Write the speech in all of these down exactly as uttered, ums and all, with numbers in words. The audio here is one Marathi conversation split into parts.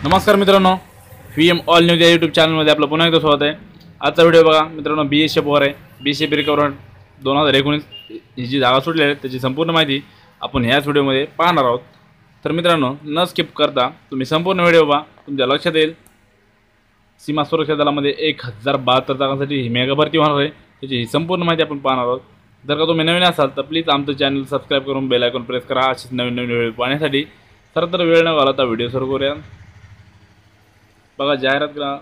नमस्कार मित्रांनो, व्ही एम ऑल न्यूज या यूट्यूब चॅनलमध्ये आपलं पुन्हा एकदा स्वागत आहे। आजचा व्हिडिओ बघा मित्रांनो, बी एस एफ वर आहे। बी एस एफ रिकव्हर दोन हजार एकोणीस ही जी जागा सुटली आहे त्याची संपूर्ण माहिती आपण ह्याच व्हिडिओमध्ये पाहणार आहोत। तर मित्रांनो, न स्किप करता तुम्ही संपूर्ण व्हिडिओ पहा, तुमच्या लक्षात येईल सीमा सुरक्षा दलामध्ये एक हजार बहात्तर जागांसाठी ही मेगा भरती होणार आहे, त्याची ही संपूर्ण माहिती आपण पाहणार आहोत। जर का तुम्ही नवीन असाल तर प्लीज आमचं चॅनल सबस्क्राईब करून बेल आयकॉन प्रेस करा अशीच नवीन नवीन व्हिडिओ पाहण्यासाठी। तर तर वेळ न घालवता व्हिडिओ सुरू करूया। बघा जाहिरात करा,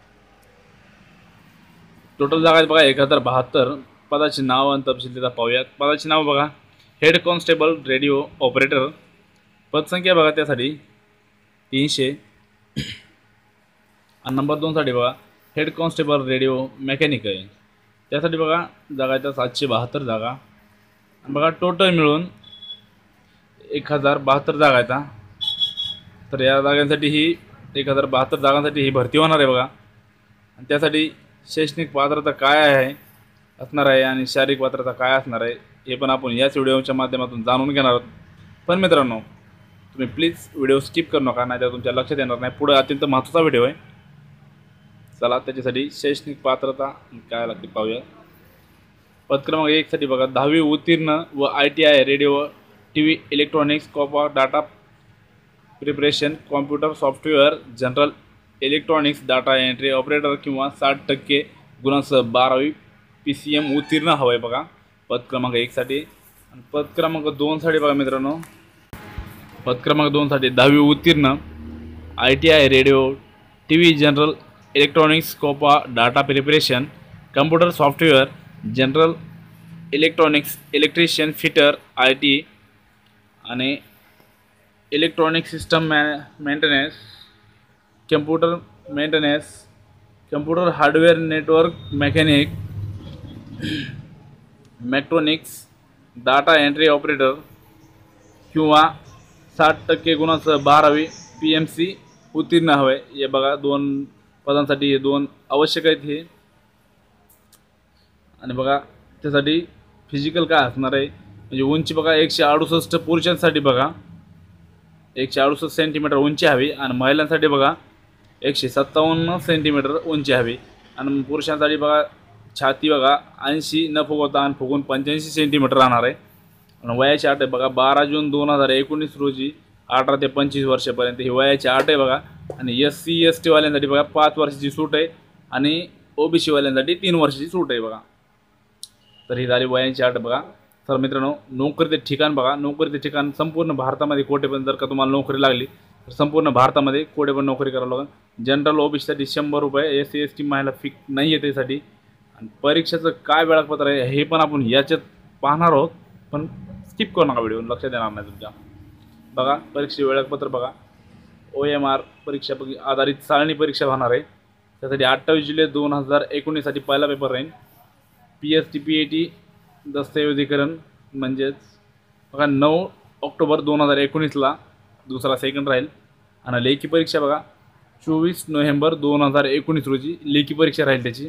टोटल जागा आहेत बघा एक हजार बहात्तर। पदाची नाव आणि तपशील तिथं पाहूयात। पदाची नाव बघा हेड कॉन्स्टेबल रेडिओ ऑपरेटर, पदसंख्या बघा त्यासाठी तीनशे। आणि नंबर दोनसाठी बघा हेड कॉन्स्टेबल रेडिओ मेकॅनिक आहे, त्यासाठी बघा जागा आहेत सातशे बहात्तर जागा। बघा टोटल मिळून एक हजार बहात्तर जागा आहेत। तर या जागांसाठी ही एक हजार बहात्तर जागांसाठी ही भरती होणार आहे बघा। आणि त्यासाठी शैक्षणिक पात्रता काय आहे असणार आहे आणि शारीरिक पात्रता काय असणार आहे हे पण आपण याच व्हिडिओच्या माध्यमातून जाणून घेणार आहोत। पण मित्रांनो, तुम्ही प्लीज व्हिडिओ स्किप करू नका, नाही तर तुमच्या लक्षात येणार नाही। पुढे अत्यंत महत्त्वाचा व्हिडिओ आहे, चला त्याच्यासाठी शैक्षणिक पात्रता काय लागते पाहूया। पद क्रमांक एक साठी बघा दहावी उत्तीर्ण व I T I radio T V electronics COPA data preparation computer software general electronics data entry operator किंवा साठ टक्के गुणांसह बारावी पी सी एम उत्तीर्ण हवं आहे बघा पद क्रमांक एकसाठी। आणि पद क्रमांक दोनसाठी बघा मित्रांनो, पद क्रमांक दोनसाठी दहावी उत्तीर्ण I T I radio T V general electronics COPA data preparation computer software general electronics electrician fitter I T आणि electronic system maintenance computer maintenance computer hardware network mechanic mechatronics data entry operator किंवा साठ टक्के गुणांसह बारावी पी एम सी उत्तीर्ण हवे। हे बघा दोन पदांसाठी हे दोन आवश्यक आहेत हे। आणि बघा त्यासाठी फिजिकल काय असणार आहे म्हणजे उंची बघा एकशे अडुसष्ट पुरुषांसाठी बघा एकशे अडुसष्ट सेंटीमीटर उंची हवी आणि महिलांसाठी बघा एकशे सत्तावन्न सेंटीमीटर उंची हवी। आणि पुरुषांसाठी बघा छाती बघा ऐंशी न फुगवता आणि फुगून पंच्याऐंशी सेंटीमीटर राहणार आहे। आणि वयाची अट आहे बघा बारा जून दोन हजार एकोणीस रोजी अठरा ते पंचवीस वर्षापर्यंत ही वयाची अट आहे बघा। आणि एस सी एस टीवाल्यांसाठी बघा पाच वर्षाची सूट आहे आणि ओ बी सीवाल्यांसाठी तीन वर्षाची सूट आहे बघा। तर ही झाली वयाची अट बघा। तर मित्रांनो, नोकरीचे ठिकाण बघा, नोकरीचे ठिकाण संपूर्ण भारतामध्ये कोठे पण जर का तुम्हाला नोकरी लागली तर संपूर्ण भारतामध्ये कोठे पण नोकरी करावं लागेल। जनरल ओबीसीसाठी शंभर रुपये, एस सी एस टी महिला फिक नाही आहे त्यासाठी। आणि परीक्षेचं काय वेळापत्र आहे हे पण आपण याच्यात पाहणार आहोत, पण स्किप करू नका व्हिडिओ, लक्षात येणार नाही तुमच्या। बघा परीक्षेचे वेळापत्र बघा, ओ एम आर परीक्षा आधारित साळणी परीक्षा होणार आहे, त्यासाठी अठ्ठावीस जुलै दोन हजार एकोणीससाठी पहिला पेपर राहील। P S T P A T दस्तऐवजीकरण म्हणजेच बघा नऊ ऑक्टोबर दोन हजार एकोणीसला दुसरा सेकंड राहील। आणि लेखी परीक्षा बघा चोवीस नोव्हेंबर दोन हजार एकोणीस रोजी लेखी परीक्षा राहील त्याची।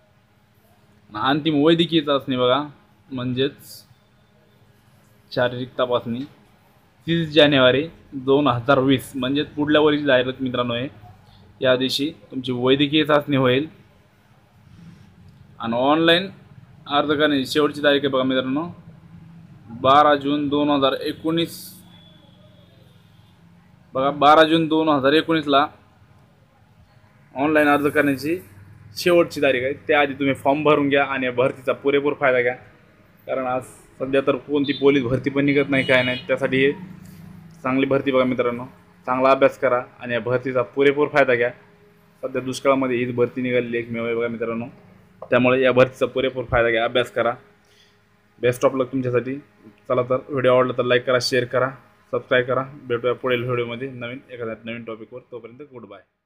अंतिम वैद्यकीय चाचणी बघा म्हणजेच शारीरिक तपासणी तीस जानेवारी दोन हजार वीस म्हणजेच पुढल्या वर्षी जाहिरात मित्रांनो आहे, या दिवशी तुमची वैद्यकीय चाचणी होईल। आणि ऑनलाईन अर्ज करण्याची शेवटची तारीख आहे बघा मित्रांनो बारा जून दोन हजार एकोणीस बघा बारा जून दोन हजार एकोणीसला ऑनलाईन अर्ज करण्याची शेवटची तारीख आहे। त्याआधी तुम्ही फॉर्म भरून घ्या आणि या भरतीचा पुरेपूर फायदा घ्या, कारण आज सध्या तर कोणती पोलीस भरती पण निघत नाही काय नाही, त्यासाठी हे चांगली भरती बघा मित्रांनो। चांगला अभ्यास करा आणि या भरतीचा पुरेपूर फायदा घ्या। सध्या दुष्काळामध्ये हीच भरती निघालेली एकमेव आहे बघा मित्रांनो, त्यामुळे या भरतीचा पुरेपूर फायदा घ्या, अभ्यास करा। बेस्ट ऑफ लक तुमच्यासाठी। चला तर व्हिडिओ आवडला तर लाईक करा, शेअर करा, सबस्क्राईब करा। भेटूया पुढील व्हिडिओमध्ये नवीन एखाद्या नवीन टॉपिकवर। तोपर्यंत गुड बाय।